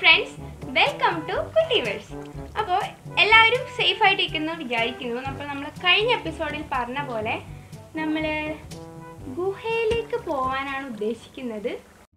friends, welcome to Kuttiverse. അപ്പോൾ എല്ലാവരും safe ആയിട്ടിരിക്കുന്നു വിചാരിക്കുന്നു. അപ്പോൾ നമ്മൾ കഴിഞ്ഞ എപ്പിസോഡിൽ പറഞ്ഞ പോലെ നമ്മൾ ഗുഹയിലേക്ക് പോകാനാണ് ഉദ്ദേശിക്കുന്നത്.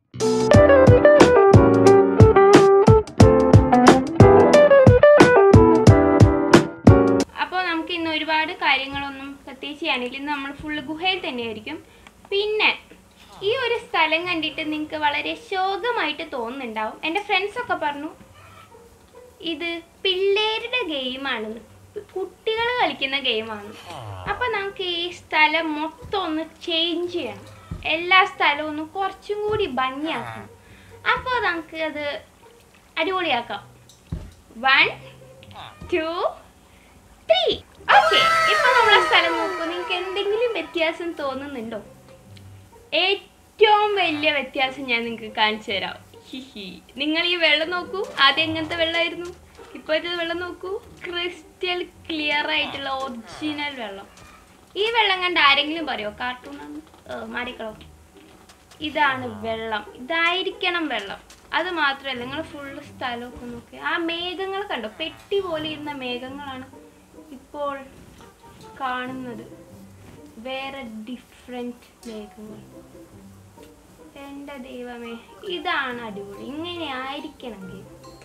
അപ്പോൾ നമുക്ക് ഇന്ന് ഒരുപാട് കാര്യങ്ങളൊന്നും പ്രത്യേകിച്ച് ചെയ്യാനില്ല. ഇന്ന് നമ്മൾ ഫുള്ള് ഗുഹയിൽ തന്നെയായിരിക്കും. പിന്നെ ഈ ഒരു സ്ഥലം കണ്ടിട്ട് നിങ്ങൾക്ക് വളരെ ശോകമായിട്ട് തോന്നുന്നുണ്ടാവും. എൻ്റെ ഫ്രണ്ട്സൊക്കെ പറഞ്ഞു ഇത് പിള്ളേരുടെ ഗെയിമാണെന്ന്, കുട്ടികൾ കളിക്കുന്ന ഗെയിമാണ്. അപ്പോൾ നമുക്ക് ഈ സ്ഥലം മൊത്തം ഒന്ന് ചേഞ്ച് ചെയ്യണം, എല്ലാ സ്ഥലവും ഒന്ന് കുറച്ചും കൂടി ഭംഗിയാക്കണം. അപ്പോൾ നമുക്ക് അത് അടിപൊളിയാക്കാം. 1 2 3 ഓക്കെ. ഇപ്പോൾ നമ്മളെ സ്ഥലം നോക്കൂ. നിങ്ങൾക്ക് എന്തെങ്കിലും വ്യത്യാസം തോന്നുന്നുണ്ടോ? ഏറ്റവും വലിയ വ്യത്യാസം ഞാൻ നിങ്ങൾക്ക് കാണിച്ചു തരാം. നിങ്ങൾ ഈ വെള്ളം നോക്കൂ. ആദ്യം എങ്ങനത്തെ വെള്ളമായിരുന്നു, ഇപ്പോഴത്തെ വെള്ളം നോക്കൂ. ക്രിസ്റ്റൽ ക്ലിയർ ആയിട്ടുള്ള ഒറിജിനൽ വെള്ളം. ഈ വെള്ളം കണ്ട് ആരെങ്കിലും പറയുമോ കാർട്ടൂണാണ്? മാറിക്കളോ. ഇതാണ് വെള്ളം, ഇതായിരിക്കണം വെള്ളം. അത് മാത്രമല്ല, നിങ്ങൾ ഫുള്ള് സ്ഥലമൊക്കെ നോക്കി. ആ മേഘങ്ങൾ കണ്ടോ? പെട്ടി പോലെ ഇരുന്ന മേഘങ്ങളാണ് ഇപ്പോൾ കാണുന്നത്. വേറെ ഡിഫറെൻറ്റ് മേഘങ്ങൾ. എൻ്റെ ദൈവമേ, ഇതാണ് അടിപൊളി. ഇങ്ങനെ ആയിരിക്കണമെങ്കിൽ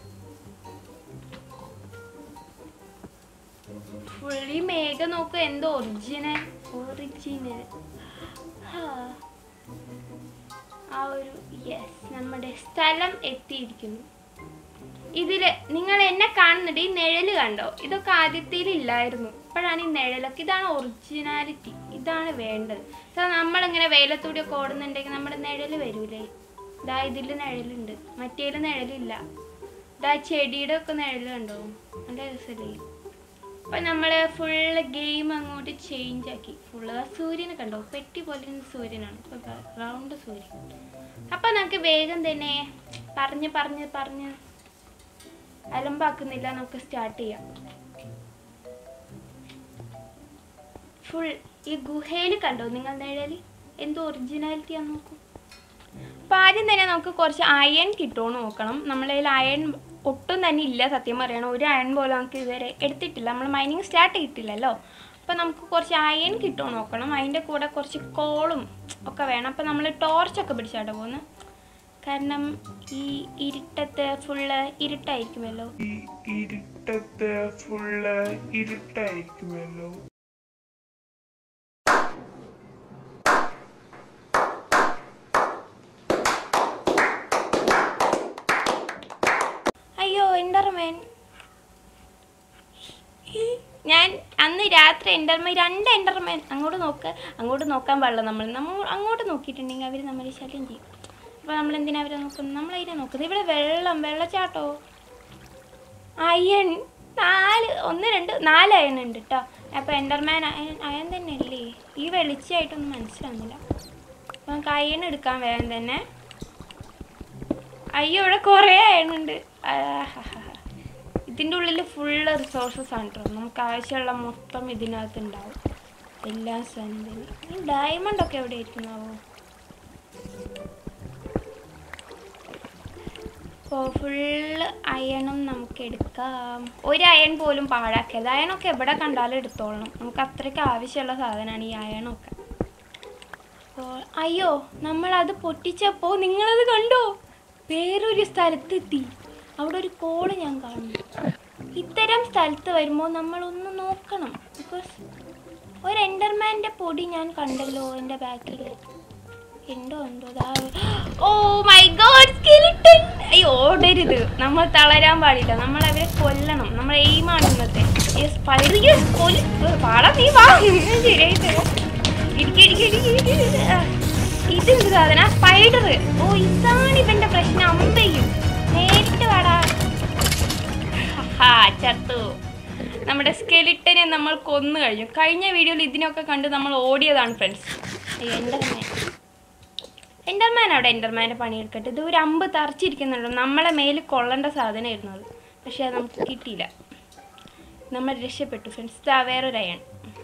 ഫുള്ളി മേഘം നോക്കുക. എന്തോ ഒറിജിനൽ ആ ഒരു നമ്മുടെ സ്ഥലം എത്തിയിരിക്കുന്നു. ഇതില് നിങ്ങൾ എന്നെ കാണുന്നുണ്ട്. ഈ നിഴല് കണ്ടോ? ഇതൊക്കെ ആദ്യത്തിൽ ഇല്ലായിരുന്നു, ഇപ്പോഴാണ് ഈ നിഴലൊക്കെ. ഇതാണ് ഒറിജിനാലിറ്റി, ഇതാണ് വേണ്ടത്. നമ്മളിങ്ങനെ വെയിലത്തൂടെയൊക്കെ ഓടുന്നുണ്ടെങ്കിൽ നമ്മുടെ നിഴല് വരൂലേ? ഇതാ ഇതിൽ നിഴലുണ്ട്, മറ്റേല് നിഴലില്ല. ഇതാ ചെടിയുടെ ഒക്കെ നിഴല് കണ്ടോ? നല്ല രസമല്ലേ? അപ്പം നമ്മൾ ഫുള്ള് ഗെയിം അങ്ങോട്ട് ചേഞ്ച് ആക്കി. ഫുള്ള് സൂര്യനെ കണ്ടോ? പെട്ടി പോലെ സൂര്യനാണ്, ഇപ്പം റൗണ്ട് സൂര്യൻ. അപ്പം നമുക്ക് വേഗം തന്നെ പറഞ്ഞ് അലമ്പാക്കുന്നില്ല, നമുക്ക് സ്റ്റാർട്ട് ചെയ്യാം. ഫുൾ ഈ ഗുഹയിൽ കണ്ടോ നിങ്ങൾ നിഴല്? എന്തോ ഒറിജിനാലിറ്റി ആണെന്ന് നോക്കൂ. അപ്പം ആദ്യം തന്നെ നമുക്ക് കുറച്ച് അയൺ കിട്ടുമോ നോക്കണം. നമ്മളെ കയ്യിൽ അയൺ ഒട്ടും തന്നെ ഇല്ല, സത്യം പറയണം. ഒരു അയൺ പോലും നമുക്ക് ഇതുവരെ എടുത്തിട്ടില്ല, നമ്മൾ മൈനിങ് സ്റ്റാർട്ട് ചെയ്തിട്ടില്ലല്ലോ. അപ്പം നമുക്ക് കുറച്ച് അയൺ കിട്ടുമോ നോക്കണം. അതിൻ്റെ കൂടെ കുറച്ച് കോളും ഒക്കെ വേണം. അപ്പം നമ്മൾ ടോർച്ചൊക്കെ പിടിച്ചാട്ടോ പോകുന്നത്, കാരണം ഈ ഇരുട്ടത്ത് ഫുള്ള് ഇരുട്ടായിരിക്കുമല്ലോ. അയ്യോ, എൻഡർമാൻ. ഞാൻ അന്ന് രാത്രി രണ്ട് എൻഡർമാൻ. അങ്ങോട്ട് നോക്കാൻ പാടില്ല. നമ്മൾ അങ്ങോട്ട് നോക്കിയിട്ടുണ്ടെങ്കിൽ അവർ നമ്മളെ ശല്യം ചെയ്യും. അപ്പോൾ നമ്മൾ എന്തിനാ അവരെ നോക്കുന്നത്? നമ്മളതിനെ നോക്കുന്നത്. ഇവിടെ വെള്ളച്ചാട്ടോ. അയൺ 4 അയൺ ഉണ്ട് കേട്ടോ. അപ്പോൾ എൻഡർമാൻ അയൺ തന്നെ അല്ലേ? ഈ വെളിച്ചമായിട്ടൊന്നും മനസ്സിലാവുന്നില്ല. അപ്പോൾ നമുക്ക് അയൺ എടുക്കാൻ വേഗം തന്നെ. അയ്യോ, ഇവിടെ കുറേ അയണുണ്ട്. ഇതിൻ്റെ ഉള്ളിൽ ഫുള്ള് റിസോഴ്സസ് ആണ് കേട്ടോ. നമുക്ക് ആവശ്യമുള്ള മൊത്തം ഇതിനകത്ത് ഉണ്ടാവും, എല്ലാ സാധനവും. ഈ ഡയമണ്ടൊക്കെ എവിടെ ഇരിക്കുന്നാവോ? അപ്പോൾ ഫുള്ള് അയണും നമുക്ക് എടുക്കാം. ഒരു അയൺ പോലും പാഴാക്കരുത്. അയണൊക്കെ എവിടെ കണ്ടാലും എടുത്തോളണം. നമുക്ക് അത്രയ്ക്ക് ആവശ്യമുള്ള സാധനമാണ് ഈ അയണൊക്കെ. അപ്പോൾ അയ്യോ, നമ്മളത് പൊട്ടിച്ചപ്പോൾ നിങ്ങളത് കണ്ടോ? വേറൊരു സ്ഥലത്തെത്തി. അവിടെ ഒരു കോള് ഞാൻ കാണുന്നു. ഇത്തരം സ്ഥലത്ത് വരുമ്പോൾ നമ്മളൊന്ന് നോക്കണം. ബിക്കോസ് ഒരു എൻഡർമാൻ്റെ പൊടി ഞാൻ കണ്ടല്ലോ എൻ്റെ ബാക്കിൽ. എന്തോ ഓ മൈ ഗോഡ്, സ്കെലിട്ടൺ. അയ്യോ, ഓടരുത്. നമ്മൾ തളരാൻ പാടില്ല. നമ്മൾ അവരെ കൊല്ലണം. നമ്മൾ എയിമാണ് ഇന്നത്തെ. ഇതെന്ത് സാധന? സ്പൈഡർ. ഓ, ഇതാണ് ഇവന്റെ പ്രശ്നം. അമ്പയും നേരിട്ട് വാടാ. ചത്തു. നമ്മുടെ സ്കെലിട്ടനെ നമ്മൾ കൊന്നു കഴിഞ്ഞു. കഴിഞ്ഞ വീഡിയോയിൽ ഇതിനൊക്കെ കണ്ട് നമ്മൾ ഓടിയതാണ് ഫ്രണ്ട്സ്. എൻഡർമാൻ അവിടെ എൻഡർമാൻ്റെ പണിയെടുക്കട്ടെ. ഇത് ഒരു അമ്പ് തറച്ചിരിക്കുന്നുണ്ടോ? നമ്മളെ മേലിൽ കൊള്ളേണ്ട സാധനമായിരുന്നു അത്, പക്ഷേ അത് നമുക്ക് കിട്ടിയില്ല. നമ്മൾ രക്ഷപ്പെട്ടു ഫ്രണ്ട്സ്. വേറൊരു അയൺ.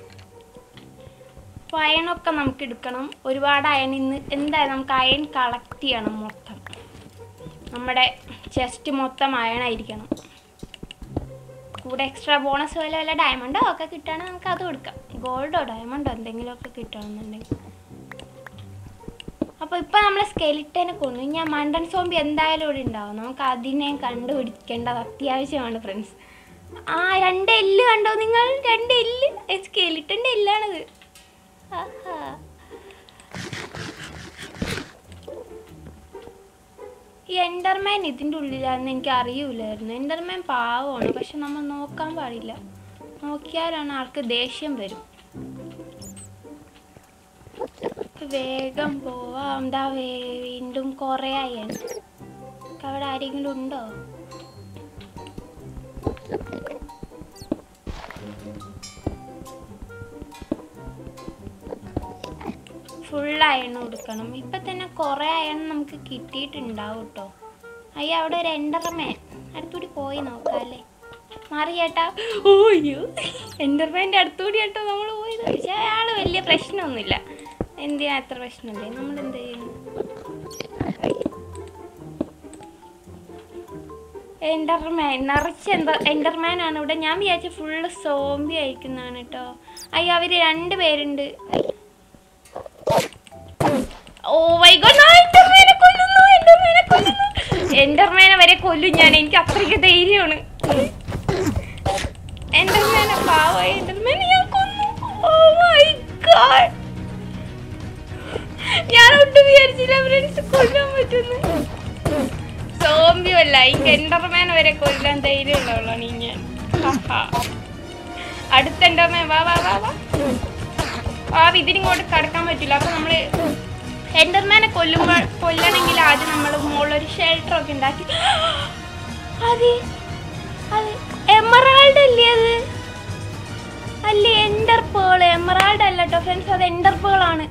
അപ്പോൾ അയണൊക്കെ നമുക്ക് എടുക്കണം. ഒരുപാട് അയൺ ഇന്ന് എന്തായാലും നമുക്ക് അയൺ കളക്ട് ചെയ്യണം മൊത്തം. നമ്മുടെ ചെസ്റ്റ് മൊത്തം അയണായിരിക്കണം. കൂടെ എക്സ്ട്രാ ബോണസ് പോലെ വല്ല ഡയമണ്ടോ ഒക്കെ കിട്ടുകയാണെങ്കിൽ നമുക്ക് അത് കൊടുക്കാം. ഗോൾഡോ ഡയമണ്ടോ എന്തെങ്കിലുമൊക്കെ കിട്ടുകയാണെന്നുണ്ടെങ്കിൽ. അപ്പോൾ ഇപ്പോൾ നമ്മൾ സ്കെലിറ്റനെ കൊന്നു. ഞാൻ മണ്ടൻ സോംബി എന്തായാലും ഇവിടെ ഉണ്ടാവും. നമുക്ക് അതിനെ കണ്ടുപിടിക്കേണ്ടത് അത്യാവശ്യമാണ് ഫ്രണ്ട്സ്. 2 എല്ല് കണ്ടോ നിങ്ങൾ? 2 എല്ല് സ്കെലിറ്റൻ്റെ എല്ലാണത്. ആഹാ, ഈ എൻഡർമാൻ ഇതിൻ്റെ ഉള്ളിലാണെന്ന് എനിക്ക് അറിയില്ലായിരുന്നു. എൻഡർമാൻ പാവമാണ്, പക്ഷെ നമ്മൾ നോക്കാൻ പാടില്ല. നോക്കിയാലാണ് ആൾക്ക് ദേഷ്യം വരും. വേഗം പോവാം. എന്താ വീണ്ടും കുറേ അയൺ. അവിടെ ആരെങ്കിലും ഉണ്ടോ? ഫുൾ അയൺ കൊടുക്കണം. ഇപ്പം തന്നെ കുറേ അയൺ നമുക്ക് കിട്ടിയിട്ടുണ്ടാവും കേട്ടോ. അയ്യോ, അവിടെ ഒരു എൻഡർമാൻ. അടുത്തൂടി പോയി നോക്കാം അല്ലേ? മാറി ചേട്ടാ. ഓയ്യോ, എൻഡർമാൻ്റെ അടുത്തൂടി കേട്ടോ നമ്മൾ പോയത്. പക്ഷേ അയാൾ വലിയ പ്രശ്നമൊന്നുമില്ല. എന്തിനാ അത്ര പ്രശ്നമില്ലേ? നമ്മളെന്ത് ചെയ്യുന്നു? എൻഡർമാൻ നിറച്ച് എൻഡർമാനാണ് ഇവിടെ. ഞാൻ വിചാരിച്ച ഫുള്ള് സോംബി അയക്കുന്നതാണ് കേട്ടോ. അയ്യോ, അവർ 2 പേരുണ്ട്. ഓ മൈ ഗോഡ്, എൻഡർമാനെ കൊല്ലുന്നു. എൻഡർമാനെ വരെ കൊല്ലും ഞാൻ. എനിക്ക് അത്രയ്ക്ക് ധൈര്യമാണ്. എൻഡർമാനെ പാവം, എൻഡർമാനെ ഞാൻ കൊന്നു. ഓ മൈ ഗോഡ്, ഞാൻ ഒട്ടും വിചാരിച്ചില്ല ഫ്രണ്ട്സ് കൊല്ലാൻ പറ്റുന്നു. സോംബി അല്ല, ഈ എൻഡർമാൻ വരെ കൊല്ലാൻ ധൈര്യമുള്ളവളാണ് ഈ ഞാൻ. അടുത്ത എൻഡർമാൻ വാ വാ വാ വാ. ഇതിനിങ്ങോട്ട് കടക്കാൻ പറ്റില്ല. അപ്പൊ നമ്മള് എൻഡർമാനെ കൊല്ലണമെങ്കിൽ ആദ്യം നമ്മൾ മുകളിലൊരു ഷെൽട്ടറൊക്കെ ഉണ്ടാക്കി. അത് എമറാൾഡ് അല്ലേ? അത് അല്ലേ എൻഡർ പേൾ? എമറാൾഡ് അല്ല കേട്ടോ ഫ്രണ്ട്സ്, അത് എൻഡർ പേളാണ്.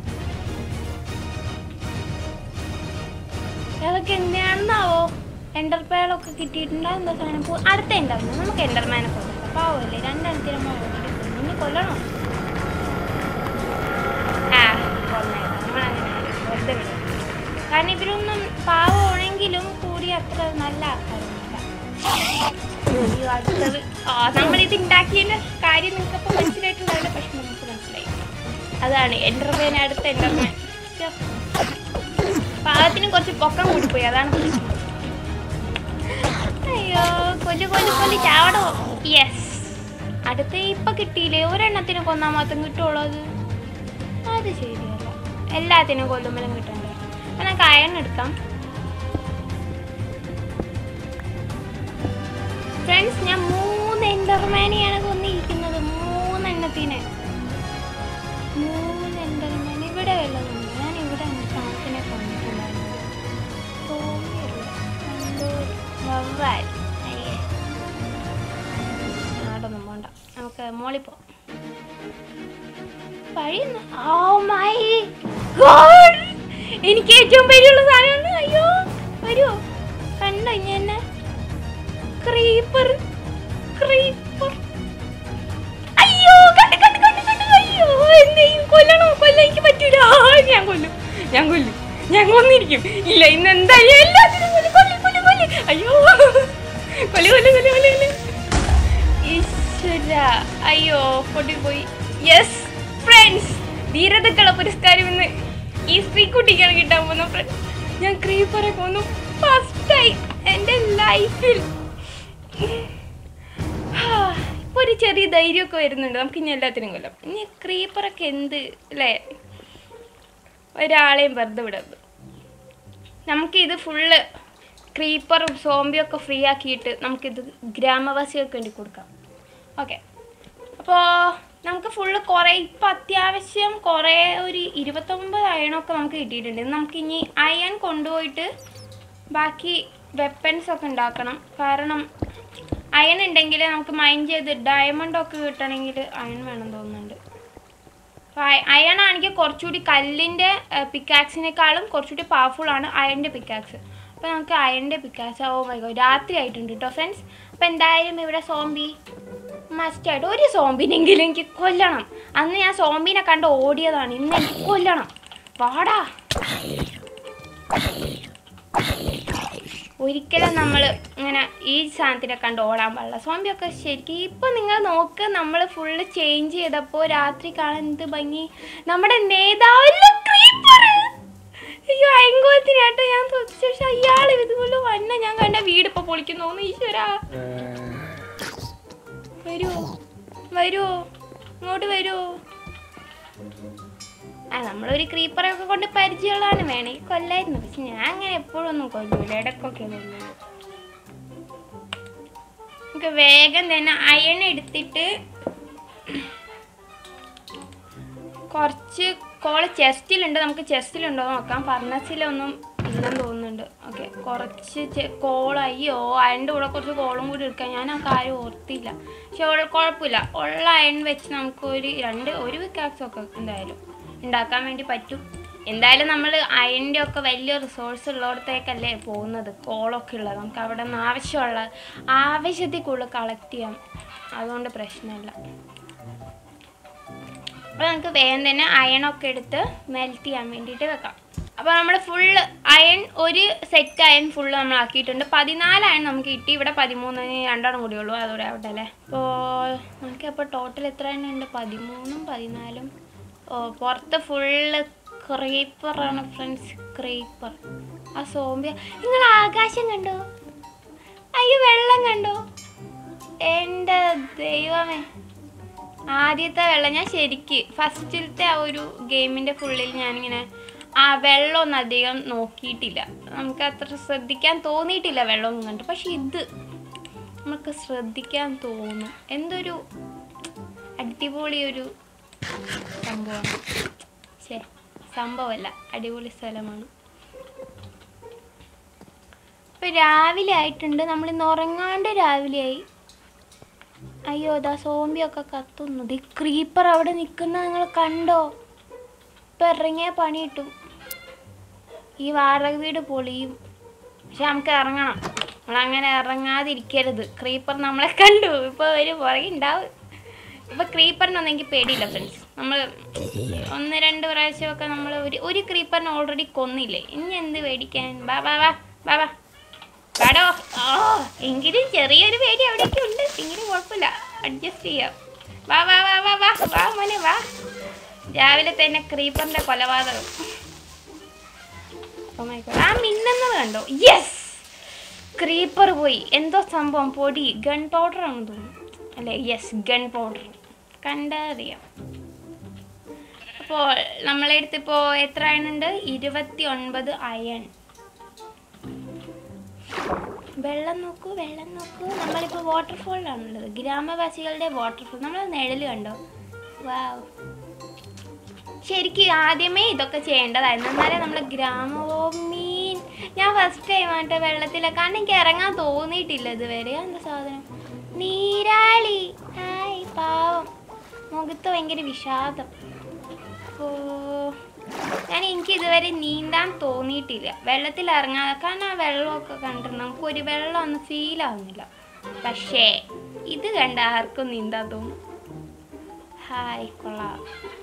അതൊക്കെ എന്തിനാണെന്നാവോ? എൻഡർ പേളൊക്കെ കിട്ടിയിട്ടുണ്ടോ എന്താ സാധനം? അടുത്ത എൻഡർമാൻ നമുക്ക് എൻഡർമാനെ കൊല്ലണം. പാവല്ലേ, 2 എണ്ണത്തിനും ഇനി കൊല്ലണോ? നമ്മളങ്ങനെ കാരണം ഇവരൊന്നും പാവമാണെങ്കിലും കൂടി അത്ര നല്ല ആൾക്കാരൊന്നുമില്ല. അടുത്തത് നമ്മളിത് ഉണ്ടാക്കിയതിൻ്റെ കാര്യം നിങ്ങൾക്കപ്പോൾ മനസ്സിലായിട്ടുണ്ടാവില്ല, പക്ഷെ നമുക്ക് മനസ്സിലായി. അതാണ് എൻഡർമാൻ. അടുത്ത എൻഡർമാൻ പാകത്തിന് കുറച്ച് പൊക്കം കൂടിപ്പോയി, അതാണ് പ്രശ്നം. അയ്യോ, കൊല്ലി ചാവടോ. യെസ്, അടുത്ത ഇപ്പം കിട്ടിയില്ലേ? ഒരെണ്ണത്തിന് കൊന്നാൽ മാത്രം കിട്ടുള്ളൂ. അത് ശരിയല്ല, എല്ലാത്തിനും കൊല്ലുമ്പോഴും കിട്ടണ്ടേ? അപ്പം നമുക്ക് അയൺ എടുക്കാം. ഫ്രണ്ട്സ്, ഞാൻ 3 എൻഡർമാനെയാണ് കൊന്നിരിക്കുന്നത്. 3 എണ്ണത്തിന് 3 എൻഡർമാൻ. ഇവിടെ വല്ലതുണ്ട്? ഞാൻ ഇവിടെ കണക്കിനെ കൊന്നിട്ടുണ്ടായിരുന്നു. ആടൊന്നും പോണ്ട, നമുക്ക് മോളിൽ പോവാം. എനിക്ക് ഏറ്റവും പേടിയുള്ള സാധനമാണ്. അയ്യോ, വരുമോ? കണ്ടോ ഞാൻ? ക്രീപ്പർ. അയ്യോ, അയ്യോ, എന്തെയും കൊല്ലണോ? കൊല്ലാൻ എനിക്ക് പറ്റൂല. ഞാൻ കൊന്നിരിക്കും. ഇല്ല, ഇന്ന് എന്തായാലും എല്ലാത്തിനും കൊല്ലി. അയ്യോ, കൊല്ലി. ഈശ്വര, അയ്യോ, പൊട്ടിപ്പോയി. യെസ് ഫ്രണ്ട്സ്, ധീരതക്കുള്ള പുരസ്കാരം ഇന്ന് ഈ സ്ത്രീക്കുട്ടിക്കാണ് കിട്ടാൻ പോകുന്ന ഫ്രണ്ട്സ്. ഞാൻ ക്രീപ്പറെ കൊന്നു ഫസ്റ്റ് ടൈം എൻ്റെ ലൈഫിൽ. ഇപ്പോൾ ഒരു ചെറിയ ധൈര്യമൊക്കെ വരുന്നുണ്ട്. നമുക്ക് ഇനി എല്ലാത്തിനും കൊല്ലാം. ഇനി ക്രീപ്പറൊക്കെ എന്ത് അല്ലേ? ഒരാളെയും വെറുതെ വിടരുത്. നമുക്കിത് ഫുള്ള് ക്രീപ്പറും സോംബിയൊക്കെ ഫ്രീ ആക്കിയിട്ട് നമുക്കിത് ഗ്രാമവാസികൾക്ക് വേണ്ടി കൊടുക്കാം. ഓക്കെ, അപ്പോൾ നമുക്ക് ഫുള്ള് കുറേ ഇപ്പം അത്യാവശ്യം കുറേ ഒരു 29 അയണൊക്കെ നമുക്ക് കിട്ടിയിട്ടുണ്ട്. നമുക്കിനി അയൺ കൊണ്ടുപോയിട്ട് ബാക്കി വെപ്പൻസൊക്കെ ഉണ്ടാക്കണം. കാരണം അയൺ ഉണ്ടെങ്കിൽ നമുക്ക് മൈൻ ചെയ്ത് ഡയമണ്ടൊക്കെ കിട്ടണമെങ്കിൽ അയൺ വേണം തോന്നുന്നുണ്ട്. അയൺ ആണെങ്കിൽ കുറച്ചുകൂടി കല്ലിൻ്റെ പിക്കാക്സിനേക്കാളും കുറച്ചുകൂടി പവർഫുള്ളാണ് അയണിൻ്റെ പിക്കാക്സ്. അപ്പോൾ നമുക്ക് അയണിൻ്റെ പിക്കാക്സ്. ഓ മൈ ഗോഡ്, രാത്രി ആയിട്ടുണ്ട് കേട്ടോ ഫ്രണ്ട്സ്. അപ്പോൾ എന്തായാലും ഇവിടെ സോംബി മസ്റ്റായിട്ട് ഒരു സോംബിനെങ്കിലും എനിക്ക് കൊല്ലണം. അന്ന് ഞാൻ സോംബിനെ കണ്ട് ഓടിയതാണ്, ഇന്ന് എനിക്ക് കൊല്ലണം. വാടാ. ഒരിക്കലും നമ്മൾ ഇങ്ങനെ ഈ സാധനത്തിനെ കണ്ട് ഓടാൻ പാടില്ല. സോംബിയൊക്കെ ശരിക്കും ഇപ്പം നിങ്ങൾ നോക്ക്, നമ്മൾ ഫുള്ള് ചേഞ്ച് ചെയ്തപ്പോൾ രാത്രി കാണാൻ എന്ത് ഭംഗി. നമ്മുടെ നേതാവില്ല ക്രീപ്പർ. അയ്യോ അയങ്കോലത്തിനാട്ടോ ഞാൻ തോന്നിച്ചു. പക്ഷെ അയാൾ ഇതുപോലെ വന്ന ഞാൻ കണ്ട വീട് ഇപ്പൊ പൊളിക്കുന്നു തോന്നുന്നു. ഈശ്വരാ വരുമോ വരുമോ ഇങ്ങോട്ട് വരുമോ? നമ്മളൊരു ക്രീപ്പറൊക്കെ കൊണ്ട് പരിചയമുള്ളതാണ്, വേണമെങ്കിൽ കൊല്ലായിരുന്നു. പക്ഷെ ഞാൻ അങ്ങനെ എപ്പോഴൊന്നും കൊല്ലൂല, ഇടയ്ക്കൊക്കെ കൊല്ലൂ. നമുക്ക് വേഗം തന്നെ അയൺ എടുത്തിട്ട് കുറച്ച് കോള് ചെസ്റ്റിലുണ്ട്, നമുക്ക് ചെസ്റ്റിലുണ്ടോ നോക്കാം. ഫർണസിലൊന്നും ഇല്ലെന്ന് തോന്നുന്നുണ്ട്. ഓക്കെ, കുറച്ച് കോളയ്യോ അയണിൻ്റെ കൂടെ കുറച്ച് കോളും കൂടി എടുക്കാം. ഞാൻ ആ കാര്യം ഓർത്തില്ല. പക്ഷെ കുഴപ്പമില്ല, ഉള്ള അയൺ വെച്ച് നമുക്ക് ഒരു വിക്കാക്സൊക്കെ എന്തായാലും ഉണ്ടാക്കാൻ വേണ്ടി പറ്റും. എന്തായാലും നമ്മൾ അയണിൻ്റെ ഒക്കെ വലിയ റിസോഴ്സ് ഉള്ളിടത്തേക്കല്ലേ പോകുന്നത്, കോളൊക്കെ ഉള്ളത്. നമുക്ക് അവിടെ നിന്ന് ആവശ്യത്തിൽ കൂടുതൽ കളക്ട് ചെയ്യാം, അതുകൊണ്ട് പ്രശ്നമില്ല. അപ്പോൾ നമുക്ക് വേഗം തന്നെ അയണൊക്കെ എടുത്ത് മെൽറ്റ് ചെയ്യാൻ വേണ്ടിയിട്ട് വെക്കാം. അപ്പോൾ നമ്മൾ ഫുള്ള് അയൺ ഒരു സെറ്റ് അയൺ ഫുള്ള് നമ്മൾ ആക്കിയിട്ടുണ്ട്. 14 അയൺ നമുക്ക് കിട്ടി. ഇവിടെ 13 രണ്ടെണ്ണം കൂടിയുള്ളൂ, അതോടെ ആവട്ടെ അല്ലേ. അപ്പോൾ നമുക്കപ്പോൾ ടോട്ടൽ എത്ര എണ്ണം ഉണ്ട്? 13ഉം 14ഉം. പുറത്ത് ഫുള്ള് ക്രീപ്പറാണ് ഫ്രണ്ട്സ്, ക്രീപ്പർ. ആ സോംബി, നിങ്ങൾ ആകാശം കണ്ടോ? അയ്യോ വെള്ളം കണ്ടോ? എൻ്റെ ദൈവമേ, ആദ്യത്തെ വെള്ളം ഞാൻ ശരിക്ക് ഫസ്റ്റിലത്തെ ആ ഒരു ഗെയിമിൻ്റെ ഫുള്ളിൽ ഞാനിങ്ങനെ ആ വെള്ളമൊന്നും അധികം നോക്കിയിട്ടില്ല. നമുക്ക് അത്ര ശ്രദ്ധിക്കാൻ തോന്നിയിട്ടില്ല വെള്ളമൊന്നും കണ്ടു. പക്ഷെ ഇത് നമുക്ക് ശ്രദ്ധിക്കാൻ തോന്നും. എന്തൊരു അടിപൊളി ഒരു സംഭവമാണ്. സംഭവമല്ല, അടിപൊളി സ്ഥലമാണ്. ഇപ്പം രാവിലെ ആയിട്ടുണ്ട്, നമ്മളിന്ന് ഉറങ്ങാണ്ട് രാവിലെയായി. അയ്യോ അതാ സോംബിയൊക്കെ കത്തുന്നത്. ഈ ക്രീപ്പർ അവിടെ നിൽക്കുന്ന നിങ്ങൾ കണ്ടോ? ഇപ്പം ഇറങ്ങിയാൽ പണി കിട്ടും, ഈ വാടക വീട് പൊളിയും. പക്ഷെ നമുക്ക് ഇറങ്ങണം, നമ്മളങ്ങനെ ഇറങ്ങാതിരിക്കരുത്. ക്രീപ്പർ നമ്മളെ കണ്ടു, ഇപ്പോൾ ഒരു പുറകെ ഉണ്ടാവും. ഇപ്പോൾ ക്രീപ്പറിനൊന്നും എനിക്ക് പേടിയില്ല ഫ്രണ്ട്സ്. നമ്മൾ 1-2 പ്രാവശ്യമൊക്കെ നമ്മൾ ഒരു ക്രീപ്പറിനെ ഓൾറെഡി കൊന്നില്ലേ, ഇനി എന്ത് പേടിക്കാൻ? വാ വാ വാ വാ വാ വാടോ. എങ്കിലും ചെറിയൊരു പേടി അവിടെയൊക്കെ ഉണ്ട്, എങ്കിലും കുഴപ്പമില്ല, അഡ്ജസ്റ്റ് ചെയ്യാം. വാ വാ വാ വാ വാ വാ മോനെ വാ. രാവിലെ തന്നെ ക്രീപ്പറിൻ്റെ കൊലപാതകം. ആ മിന്നുന്നത് കണ്ടോ? യെസ്, ക്രീപ്പർ പോയി. എന്തോ സംഭവം, പൊടി ഗൺ പൗഡർ ആണെന്ന് തോന്നുന്നു അല്ലേ? യെസ്, ഗൺ പൗഡർ കണ്ടറിയാം. അപ്പോൾ നമ്മളെ അടുത്ത് ഇപ്പോൾ എത്ര അയൺ ഉണ്ട്? 29 അയൺ. വെള്ളം നോക്കൂ, വെള്ളം നോക്കൂ. നമ്മളിപ്പോൾ വാട്ടർഫോളിലാണുള്ളത്, ഗ്രാമവാസികളുടെ വാട്ടർഫോൾ. നമ്മൾ നിഴൽ കണ്ടോ? വാവ്, ശരിക്കും ആദ്യമേ ഇതൊക്കെ ചെയ്യേണ്ടതായിരുന്നു, എന്നാലേ നമ്മൾ ഗ്രാമഭൂമീൻ. ഞാൻ ഫസ്റ്റ് ടൈം ആയിട്ട് വെള്ളത്തിലൊക്കെ, കാരണം എനിക്ക് ഇറങ്ങാൻ തോന്നിയിട്ടില്ല ഇതുവരെ. എന്താ സാധനം? നീരാളി. ഹായ്, പാവം, മുഖത്ത് ഭയങ്കര വിഷാദം. എനിക്ക് ഇതുവരെ നീന്താൻ തോന്നിയിട്ടില്ല, വെള്ളത്തിൽ ഇറങ്ങാതെ. കാരണം ആ വെള്ളമൊക്കെ കണ്ടിട്ട് നമുക്കൊരു വെള്ളം ഒന്നും ഫീൽ ആവുന്നില്ല. പക്ഷേ ഇത് കണ്ട ആർക്കും നീന്താൻ തോന്നും. ഹായ്, കൊള്ളാം,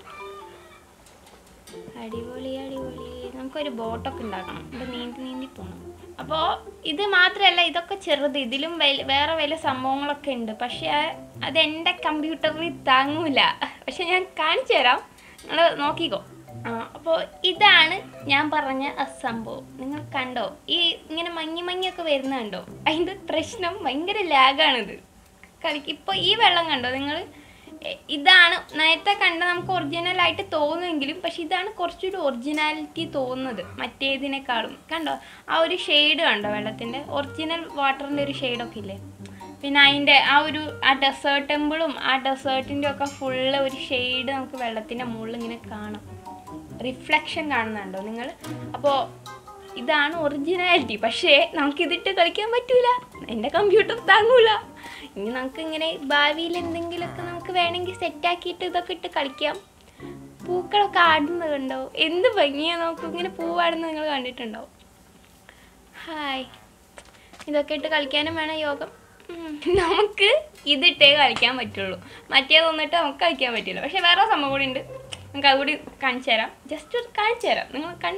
അടിപൊളി അടിപൊളി. നമുക്കൊരു ബോട്ടൊക്കെ ഉണ്ടാക്കണം, ഇവിടെ നീന്തി പോകണം. അപ്പോൾ ഇത് മാത്രമല്ല, ഇതൊക്കെ ചെറുത്, ഇതിലും വേറെ വലിയ സംഭവങ്ങളൊക്കെ ഉണ്ട്. പക്ഷേ അതെൻ്റെ കമ്പ്യൂട്ടറിൽ താങ്ങൂല. പക്ഷെ ഞാൻ കാണിച്ചു തരാം, നിങ്ങൾ നോക്കിക്കോ. അപ്പോൾ ഇതാണ് ഞാൻ പറഞ്ഞ സംഭവം. നിങ്ങൾ കണ്ടോ? ഈ ഇങ്ങനെ മങ്ങിയൊക്കെ വരുന്ന കണ്ടോ? അതിൻ്റെ പ്രശ്നം ഭയങ്കര ലാഗാണിത് കളിക്ക്. ഇപ്പോൾ ഈ വെള്ളം കണ്ടോ നിങ്ങൾ? ഇതാണ് നേരത്തെ കണ്ട നമുക്ക് ഒറിജിനലായിട്ട് തോന്നുമെങ്കിലും, പക്ഷെ ഇതാണ് കുറച്ചൊരു ഒറിജിനാലിറ്റി തോന്നുന്നത് മറ്റേതിനേക്കാളും. കണ്ടോ ആ ഒരു ഷെയ്ഡ് കണ്ടോ? വെള്ളത്തിൻ്റെ ഒറിജിനൽ വാട്ടറിൻ്റെ ഒരു ഷെയ്ഡൊക്കെ ഇല്ലേ? പിന്നെ അതിൻ്റെ ആ ഡെസേർട്ട് ടെമ്പിളും ആ ഡെസേർട്ടിൻ്റെ ഒക്കെ ഫുള്ള് ഒരു ഷെയ്ഡ് നമുക്ക് വെള്ളത്തിൻ്റെ മുകളിൽ ഇങ്ങനെ കാണാം, റിഫ്ലക്ഷൻ കാണുന്നുണ്ടോ നിങ്ങൾ? അപ്പോൾ ഇതാണ് ഒറിജിനാലിറ്റി. പക്ഷേ നമുക്കിതിട്ട് കളിക്കാൻ പറ്റൂല, എൻ്റെ കമ്പ്യൂട്ടർ താങ്ങൂല. ഇനി നമുക്ക് ഇങ്ങനെ ഭാവിയിൽ എന്തെങ്കിലുമൊക്കെ നമുക്ക് വേണമെങ്കിൽ സെറ്റാക്കിയിട്ട് ഇതൊക്കെ ഇട്ട് കളിക്കാം. പൂക്കളൊക്കെ ആടുന്നത് കണ്ടോ? എന്ത് ഭംഗിയാണ് നോക്കൂ, ഇങ്ങനെ പൂവാടുന്നത് നിങ്ങൾ കണ്ടിട്ടുണ്ടോ? ഹായ്, ഇതൊക്കെ ഇട്ട് കളിക്കാനും വേണം യോഗം. നമുക്ക് ഇതിട്ടേ കളിക്കാൻ പറ്റുള്ളൂ, മറ്റേതൊന്നിട്ട് നമുക്ക് കളിക്കാൻ പറ്റില്ല. പക്ഷെ വേറെ സംഭവം കൂടി ഉണ്ട്, നമുക്ക് അതുകൂടി കാണിച്ചു തരാം. ജസ്റ്റ് കാണിച്ചു തരാം, നിങ്ങൾ കണ്ടു നോക്ക്.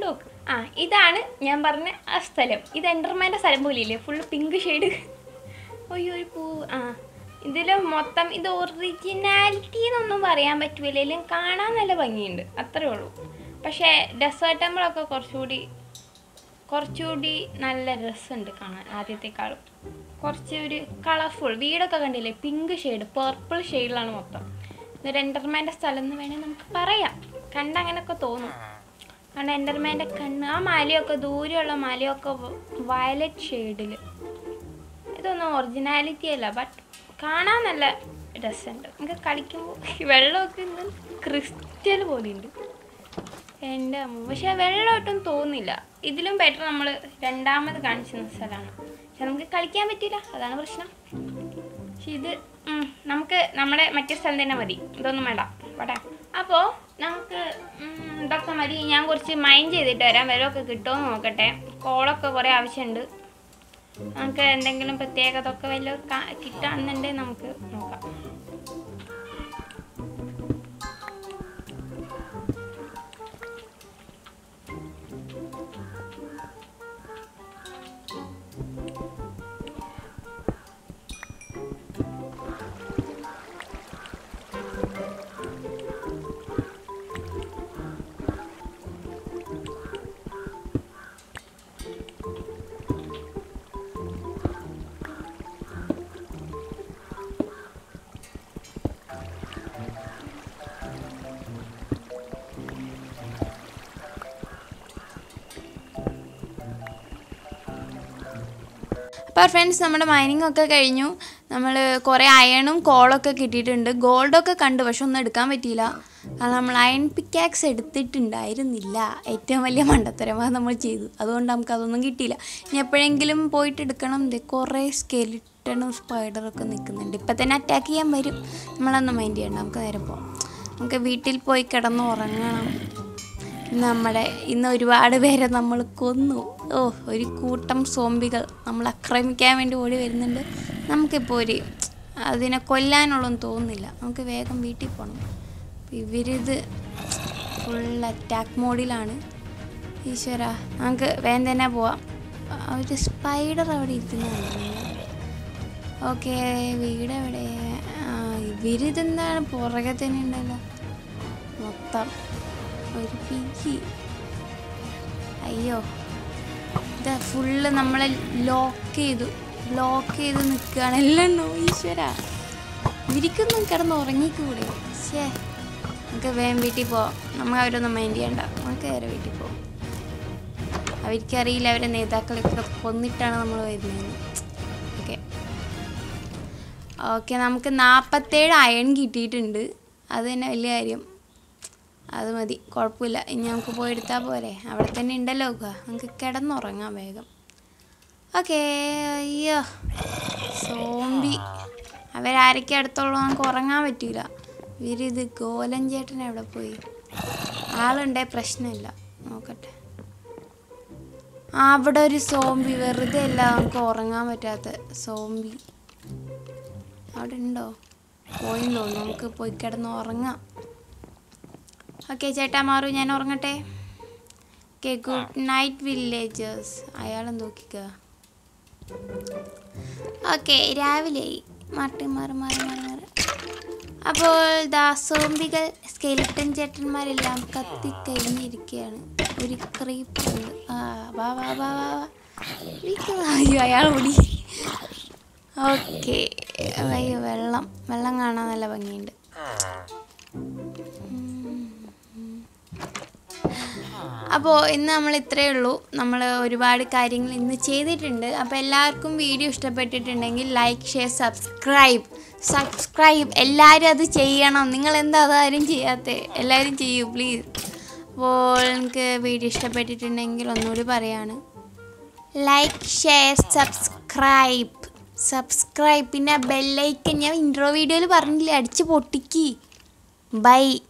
ഇതാണ് ഞാൻ പറഞ്ഞ ആ സ്ഥലം. ഇത് എൻഡർമാൻ്റെ സ്ഥലം പോലെയില്ലേ, ഫുള്ള് പിങ്ക് ഷെയ്ഡ്. അയ്യോ ഒരു പൂ. ഇതിൽ മൊത്തം ഇത് ഒറിജിനാലിറ്റി എന്നൊന്നും പറയാൻ പറ്റില്ലെങ്കിലും കാണാൻ നല്ല ഭംഗിയുണ്ട്, അത്രേ ഉള്ളൂ. പക്ഷേ ഡെസേർട്ട് ടെമ്പിളൊക്കെ കുറച്ചുകൂടി നല്ല രസമുണ്ട് കാണാൻ. ആദ്യത്തെക്കാളും കുറച്ച് ഒരു കളർഫുൾ. വീടൊക്കെ കണ്ടില്ലേ, പിങ്ക് ഷെയ്ഡ്, പർപ്പിൾ ഷെയ്ഡിലാണ് മൊത്തം. ഇതൊരു എൻഡർമാൻ്റെ സ്ഥലം എന്ന് വേണേൽ നമുക്ക് പറയാം. അങ്ങനെയൊക്കെ തോന്നും. കാരണം എൻഡർമാൻ്റെ കണ്ണ്, ആ മലയൊക്കെ ദൂരെയുള്ള മലയൊക്കെ വയലറ്റ് ഷെയ്ഡിൽ. ഇതൊന്നും ഒറിജിനാലിറ്റി അല്ല, ബട്ട് കാണാൻ നല്ല രസമുണ്ട്. നമുക്ക് കളിക്കുമ്പോൾ വെള്ളമൊക്കെ ഇന്ന് ക്രിസ്റ്റൽ പോലെയുണ്ട് എൻ്റെ അമ്മ. പക്ഷേ വെള്ളമൊട്ടും തോന്നില്ല. ഇതിലും ബെറ്റർ നമ്മൾ രണ്ടാമത് കാണിച്ചിരുന്ന സ്ഥലമാണ്. പക്ഷെ നമുക്ക് കളിക്കാൻ പറ്റില്ല, അതാണ് പ്രശ്നം. പക്ഷെ ഇത് നമുക്ക് നമ്മുടെ മറ്റേ സ്ഥലം തന്നെ മതി, ഇതൊന്നും വേണ്ട വേട്ടെ. അപ്പോൾ നമുക്ക് ഇതൊക്കെ മതി. ഞാൻ കുറച്ച് മൈൻഡ് ചെയ്തിട്ട് വരാം, വെള്ളമൊക്കെ കിട്ടുമോ നോക്കട്ടെ. കോളൊക്കെ കുറേ ആവശ്യമുണ്ട്. നമുക്ക് എന്തെങ്കിലും പ്രത്യേകതൊക്കെ വല്ല കിട്ടുകയാണെന്നുണ്ടെങ്കിൽ നമുക്ക് നോക്കാം. അപ്പോൾ ഫ്രണ്ട്സ്, നമ്മുടെ മൈനിങ് ഒക്കെ കഴിഞ്ഞു. നമ്മൾ കുറേ അയണും കോളൊക്കെ കിട്ടിയിട്ടുണ്ട്. ഗോൾഡൊക്കെ കണ്ടു, പക്ഷെ ഒന്നും എടുക്കാൻ പറ്റിയില്ല. കാരണം നമ്മൾ അയൺ പിക്കാക്സ് എടുത്തിട്ടുണ്ടായിരുന്നില്ല. ഏറ്റവും വലിയ മണ്ടത്തരമാണ് നമ്മൾ ചെയ്തു. അതുകൊണ്ട് നമുക്കതൊന്നും കിട്ടിയില്ല. ഇനി എപ്പോഴെങ്കിലും പോയിട്ട് എടുക്കണം. കുറേ സ്കെലിട്ടണും സ്പൈഡറൊക്കെ നിൽക്കുന്നുണ്ട്. ഇപ്പം തന്നെ അറ്റാക്ക് ചെയ്യാൻ വരും. നമ്മളൊന്നും മൈൻഡ് ചെയ്യണ്ട, നമുക്ക് നേരെ പോകാം. നമുക്ക് വീട്ടിൽ പോയി കിടന്ന് ഉറങ്ങണം. ഇന്ന് ഒരുപാട് പേരെ നമ്മൾ കൊന്നു. ഒരു കൂട്ടം സോംബികൾ നമ്മൾ ആക്രമിക്കാൻ വേണ്ടി ഓടി വരുന്നുണ്ട്. നമുക്കിപ്പോൾ അതിനെ കൊല്ലാനുള്ളൊന്നും തോന്നുന്നില്ല. നമുക്ക് വേഗം വീട്ടിൽ പോകണം. ഇവരിത് ഫുൾ അറ്റാക്ക് മോഡിലാണ്. ഈശ്വര, നമുക്ക് വേഗം തന്നെ പോവാം. ഒരു സ്പൈഡർ അവിടെ ഇരിക്കുന്നുണ്ട്. ഓക്കെ, വീട് എവിടെ? ഇവരിതെന്താണ് പുറകെ തന്നെ ഉണ്ടല്ലോ മൊത്തം. ഒരു പിജി. അയ്യോ, ഇത് ഫുള്ള് നമ്മളെ ലോക്ക് ചെയ്ത് നിൽക്കുകയാണ് എല്ലാം. ഈശ്വര, ഇരിക്കൊന്നും കിടന്ന് ഉറങ്ങിക്കൂടെ? ശേ, നമുക്ക് വേഗം വീട്ടിൽ പോവാം. നമ്മൾ അവരൊന്നും മൈൻഡ് ചെയ്യണ്ട, നമുക്ക് വേറെ വീട്ടിൽ പോവാം. അവർക്കറിയില്ല അവരെ നേതാക്കളൊക്കെ കൊന്നിട്ടാണ് നമ്മൾ വരുന്നത്. ഓക്കെ, നമുക്ക് 47 അയൺ കിട്ടിയിട്ടുണ്ട്. അത് തന്നെ വലിയ കാര്യം. അത് മതി, കുഴപ്പമില്ല. ഇനി നമുക്ക് പോയി എടുത്താൽ പോരെ? അവിടെ തന്നെ ഉണ്ടല്ലോ, നമുക്ക് കിടന്നുറങ്ങാം വേഗം. ഓക്കെ. അയ്യോ, സോംബി അവരാരൊക്കെ അടുത്തുള്ളൂ, നമുക്ക് ഉറങ്ങാൻ പറ്റില്ല. ഇവരിത് ഗോലൻ ചേട്ടൻ എവിടെ പോയി? ആളുണ്ടേ പ്രശ്നമില്ല, നോക്കട്ടെ. അവിടെ ഒരു സോംബി, വെറുതെ അല്ല നമുക്ക് ഉറങ്ങാൻ പറ്റാത്ത സോംബി. അവിടെ ഉണ്ടോ? പോയിന്നോ? നമുക്ക് പോയി കിടന്ന് ഉറങ്ങാം. ഓക്കെ ചേട്ടാ, മാറൂ, ഞാൻ ഉറങ്ങട്ടെ. Okay, good night villagers. അയാളും നോക്കിക്കുക. ഓക്കെ, രാവിലെ മാറി. അപ്പോൾ സോംബികൾ സ്കെലിട്ടൻ ചേട്ടന്മാരെല്ലാം കത്തിക്കഴിഞ്ഞിരിക്കുകയാണ്. ഒരു ക്രീപ്പുണ്ട്. വാ. അയാൾ ഓടി. ഓക്കെ, വെള്ളം കാണാൻ നല്ല ഭംഗിയുണ്ട്. അപ്പോൾ ഇന്ന് നമ്മൾ ഇത്രയേ ഉള്ളൂ. നമ്മൾ ഒരുപാട് കാര്യങ്ങൾ ഇന്ന് ചെയ്തിട്ടുണ്ട്. അപ്പോൾ എല്ലാവർക്കും വീഡിയോ ഇഷ്ടപ്പെട്ടിട്ടുണ്ടെങ്കിൽ ലൈക്ക്, ഷെയർ, സബ്സ്ക്രൈബ് എല്ലാവരും അത് ചെയ്യണം. നിങ്ങൾ എന്താ അതാരും ചെയ്യാത്തത്? എല്ലാവരും ചെയ്യൂ പ്ലീസ്. അപ്പോൾ എനിക്ക് വീഡിയോ ഇഷ്ടപ്പെട്ടിട്ടുണ്ടെങ്കിൽ ഒന്നുകൂടി പറയാണ്, ലൈക്ക്, ഷെയർ, സബ്സ്ക്രൈബ് പിന്നെ ബെല്ലൈക്കൻ. ഞാൻ ഇൻട്രോ വീഡിയോയിൽ പറഞ്ഞില്ലേ, അടിച്ച് പൊട്ടിക്ക്. ബൈ.